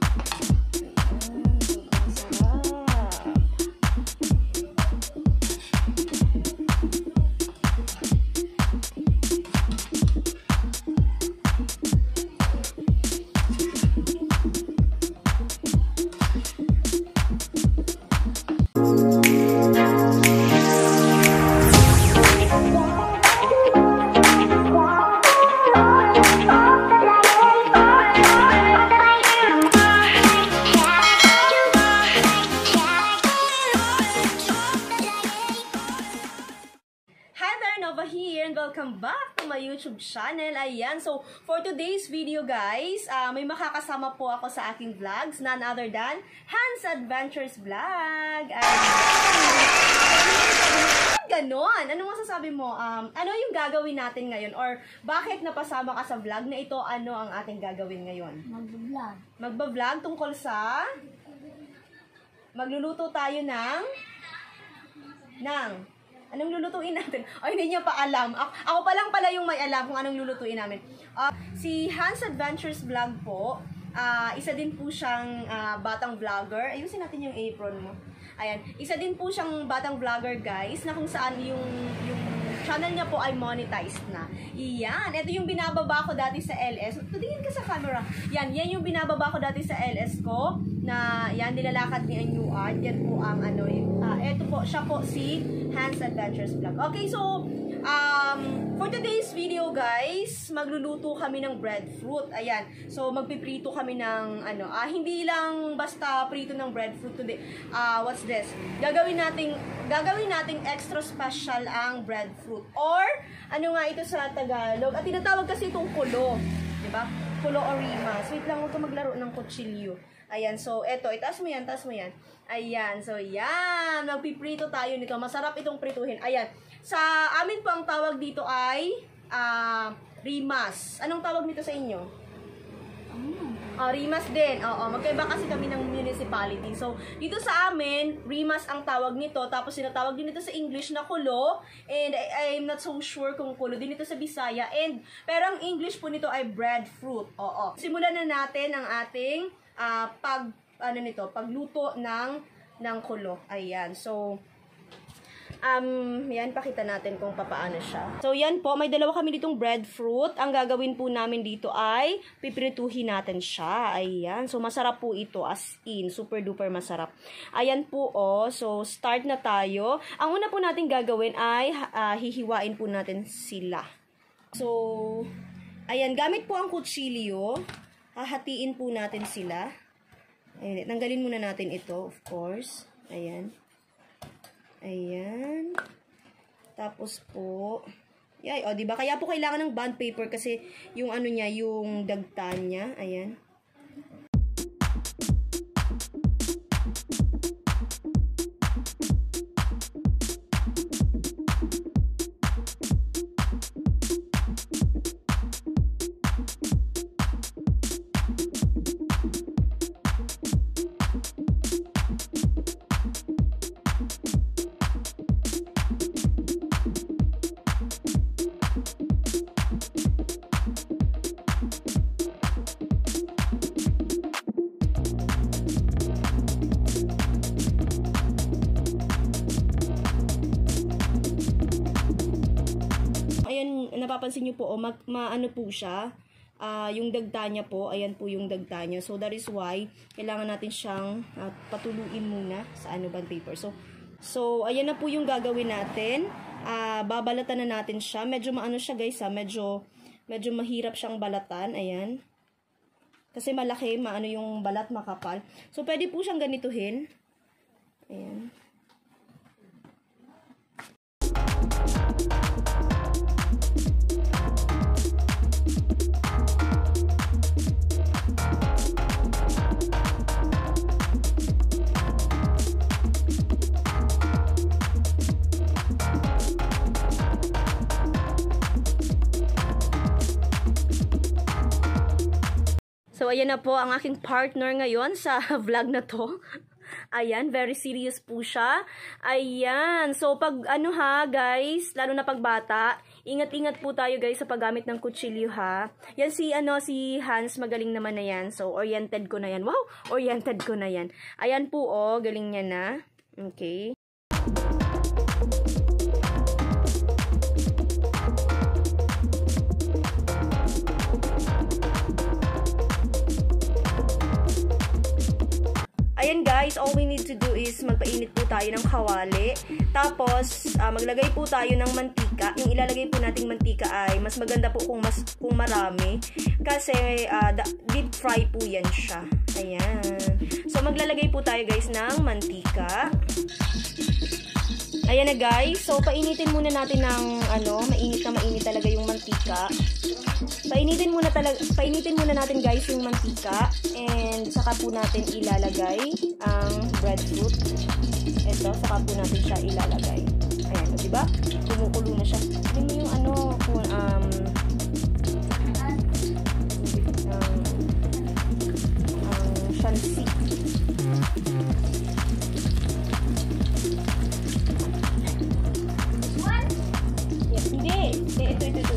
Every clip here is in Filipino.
Welcome back to my YouTube channel. Ayan, so for today's video guys, may makakasama po ako sa aking vlogs, none other than Hanz Adventures Vlog. Ganon. Ano masasabi mo? Ano yung gagawin natin ngayon? Or bakit napasama ka sa vlog na ito? Ano ang ating gagawin ngayon? Magbablog. Magbablog tungkol sa magluluto tayo ng anong lulutuin natin? Ay, hindi niya pa alam. Ako pa lang pala yung may alam kung anong lulutuin namin. Si Hanz Adventures Vlog po, isa din po siyang batang vlogger. Ayusin natin yung apron mo. Ayan, isa din po siyang batang vlogger guys, na kung saan yung channel niya po ay monetized na. Yan, ito yung binababa ko dati sa LS. Tingin ka sa camera. Yan yung binababa ko dati sa LS ko, na yan, nilalakad ni Anuad. Yan po ang ano, ito po, siya po si Hanz Adventures Vlog. Okay, so, for today's video guys, magluluto kami ng breadfruit. Ayan, so magpiprito kami ng ano, hindi lang basta prito ng breadfruit today. What's this? Gagawin nating extra special ang breadfruit. Or, ano nga ito sa Tagalog? At tinatawag kasi itong kulo. Diba? Kulo o rimas. Wait lang, huwag ka maglaro ng kutsilyo. Ayan, so eto, itaas mo yan, taas mo yan. Ayan, so yan, magpiprito tayo nito. Masarap itong prituhin. Ayan, sa amin po ang tawag dito ay rimas. Anong tawag nito sa inyo? Rimas din. Oo, magkaiba kasi kami ng municipality. So, dito sa amin, rimas ang tawag nito. Tapos sinatawag din ito sa English na kulo. And I'm not so sure kung kulo din ito sa Bisaya. Pero ang English po nito ay breadfruit. Oo. Simulan na natin ang ating pagluto ng kulo. Ayan. So, yan, pakita natin kung papaano siya. So, yan po, may dalawa kami ditong breadfruit. Ang gagawin po namin dito ay pipirituhin natin siya. Ayan. So, masarap po ito, as in. Super duper masarap. Ayan po, oh. So, start na tayo. Ang una po natin gagawin ay hihiwain po natin sila. So, ayan, gamit po ang kutsilyo. Hahatiin po natin sila. Ayan, tanggalin muna natin ito, of course. Ayan. Ayan. Tapos po, diba? Kaya po kailangan ng bond paper kasi yung ano niya, yung dagta niya. Ayan. Napapansin nyo po, maano po siya, yung dagta niya po, ayan po yung dagta niya. So, that is why, kailangan natin siyang patuluin muna sa bond paper. So, ayan na po yung gagawin natin. Babalatan na natin siya. Medyo maano siya guys, medyo mahirap siyang balatan, ayan. Kasi malaki, maano yung balat, makapal. So, pwede po siyang ganituhin. Ayan. So, ayan na po ang aking partner ngayon sa vlog na to. Ayan, very serious po siya. Ayan. So, pag ano ha, guys, lalo na pag bata, ingat-ingat po tayo guys sa paggamit ng kutsilyo ha. Yan si Hans, magaling naman na yan. So, oriented ko na yan. Wow, oriented ko na yan. Ayan po oh, galing niya na. Okay. Ayan guys, all we need to do is magpainit po tayo ng kawali. Tapos, maglagay po tayo ng mantika. Yung ilalagay po nating mantika ay mas maganda po kung marami. Kasi, deep fry po yan siya. Ayan. So, maglalagay po tayo guys ng mantika. Ayan na guys. So, painitin muna natin ng, mainit na mainit talaga yung mantika. Painitin muna natin guys yung mantika. And, saka po natin ilalagay ang breadfruit. Ito, saka po natin siya ilalagay. Ayan, diba? Kumukulo na siya. Tignan mo yung shansi. Yes, hindi. Ito.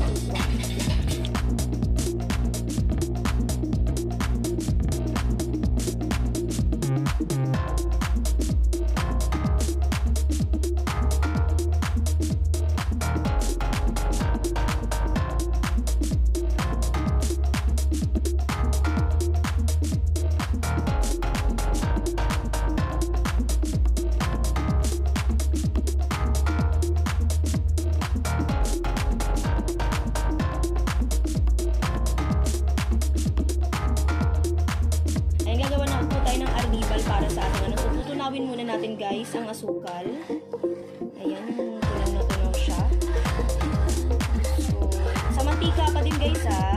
Tunawin muna natin guys ang asukal. Ayan, tunaw siya. So, sa mantika pa din guys ha.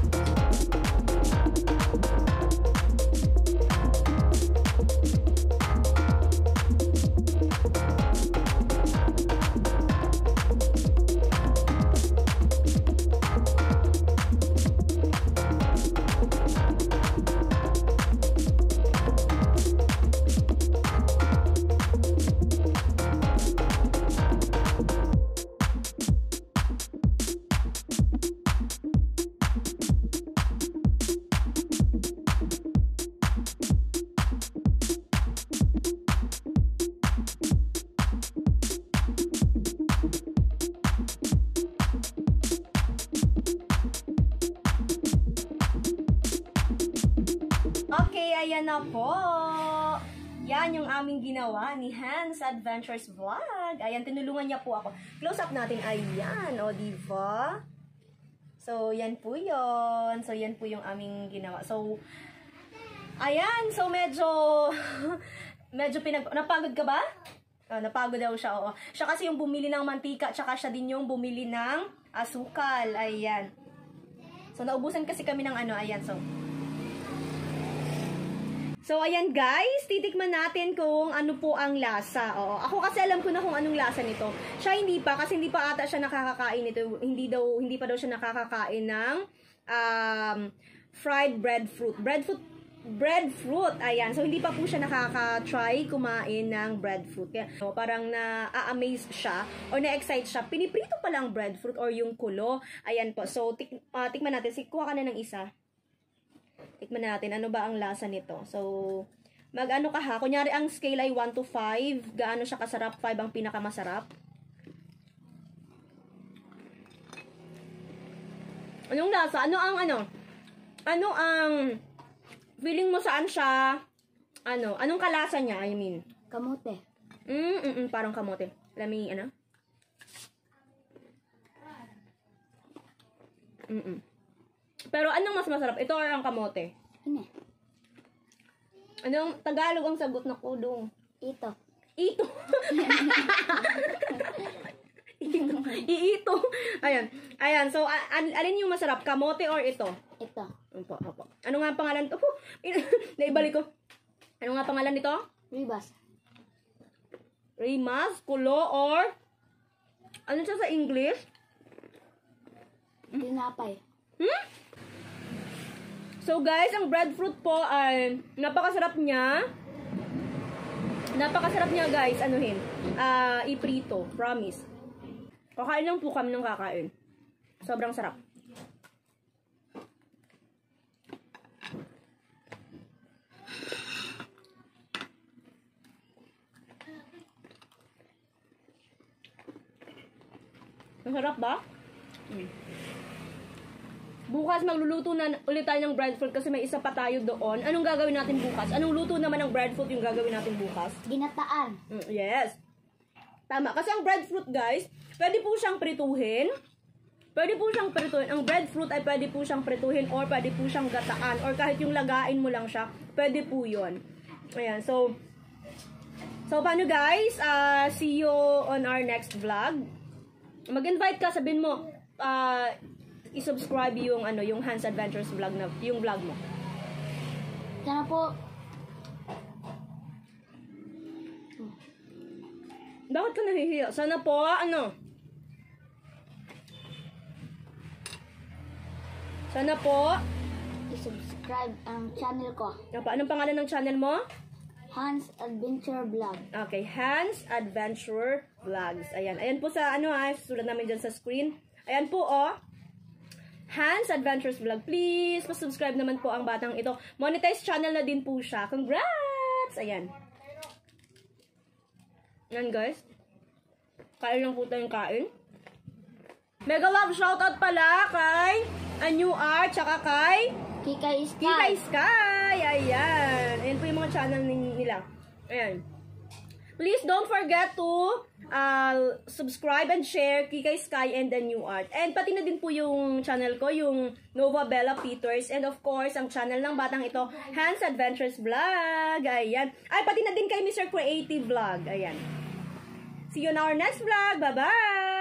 Okay, ayan na po. Yan yung aming ginawa ni Hanz Adventures Vlog. Ayan, tinulungan niya po ako. Close up natin. Ayan, o diba? So, yan po yun. So, yan po yung aming ginawa. So, ayan. So, medyo napagod ka ba? Napagod daw siya, oo. Siya kasi yung bumili ng mantika, tsaka siya din yung bumili ng asukal. Ayan. So, naubusan kasi kami ng ayan. So, ayan guys, titikman natin kung ano po ang lasa. Oo, ako kasi alam ko na kung anong lasa nito. Siya hindi pa, kasi hindi pa ata siya nakakakain nito. Hindi pa daw siya nakakakain ng fried breadfruit. Breadfruit, ayan. So, hindi pa po siya nakaka-try kumain ng breadfruit. Kaya, parang na-amaze siya or na-excite siya. Piniprito pa lang breadfruit or yung kulo. Ayan po. So, tikman natin. Kuha ka na ng isa. Tikman natin, ano ba ang lasa nito. So, mag-ano ka ha. Kunyari, ang scale ay 1 to 5. Gaano siya kasarap? 5 ang pinakamasarap. Anong lasa? Ano ang feeling mo saan siya? Anong kalasa niya? I mean. Kamote. Parang kamote. Lami, Pero anong mas masarap? Ito or ang kamote? Ano? Anong Tagalog ang sagot na kudong? Ito. Ito. Iito. Ayan. So, alin yung masarap? Kamote or ito? Ito. Opo. Ano nga ang pangalan to? Naibalik ko. Ano nga pangalan nito? Ribas. Rimas, kulo, or ano siya sa English? Tinapay. So guys, ang breadfruit po ay napakasarap niya. Napakasarap niya guys, anuhin. Iprito, promise. Kakain lang po kami ng kakain. Sobrang sarap. Masarap ba? Bukas magluluto na ulit tayo ng breadfruit kasi may isa pa tayo doon. Anong gagawin natin bukas? Anong luto naman ng breadfruit yung gagawin natin bukas? Ginataan. Yes. Tama. Kasi ang breadfruit guys, pwede po siyang prituhin. Pwede po siyang prituhin. Ang breadfruit ay pwede po siyang prituhin or pwede po siyang gataan or kahit yung lagain mo lang siya, pwede po yun. Ayan. So paano guys? See you on our next vlog. Mag-invite ka, sabihin mo, i-subscribe yung yung Hanz Adventures vlog na yung vlog mo. Sana po. Bakit ka nahihiya? Sana po, Sana po I-subscribe ang channel ko. Anong pangalan ng channel mo? Hanz Adventure Vlog. Okay, Hanz Adventure Vlogs. Ayan. Ayan po sa susulat namin dyan sa screen. Ayan po, Hanz Adventures Vlog. Please, subscribe naman po ang batang ito. Monetize channel na din po siya. Congrats! Ayan. Ayan, guys. Kain lang po tayong kain. Mega love shoutout pala kay New Art, tsaka kay Kikay Sky. Kikay Sky. Ayan. Ayan po yung mga channel nila. Ayan. Please don't forget to subscribe and share Kikay Sky and the New Art. And pati na din po yung channel ko, yung Nova Bella Peters. And of course, ang channel ng batang ito, Hanz Adventures Vlog. Ayan. Ay, pati na din kay Mr. Creative Vlog. Ayan. See you on our next vlog. Bye-bye!